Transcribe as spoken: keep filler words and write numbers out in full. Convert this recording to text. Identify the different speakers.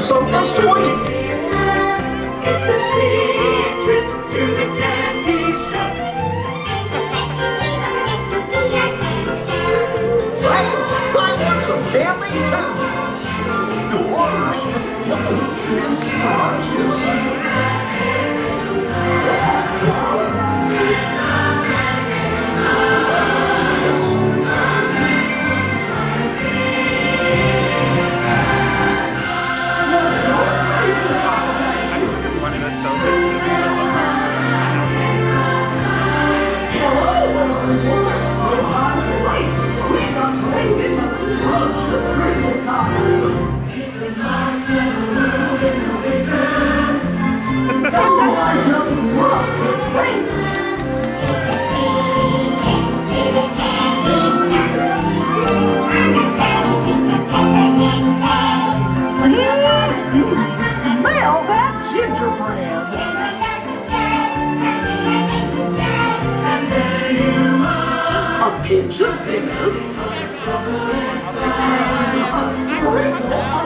Speaker 1: something sweet.
Speaker 2: It's a sweet trip to the candy shop.
Speaker 1: Hey, I want some candy too. Doors. It's
Speaker 2: Smell that gingerbread. A pinch of this, a sprinkle of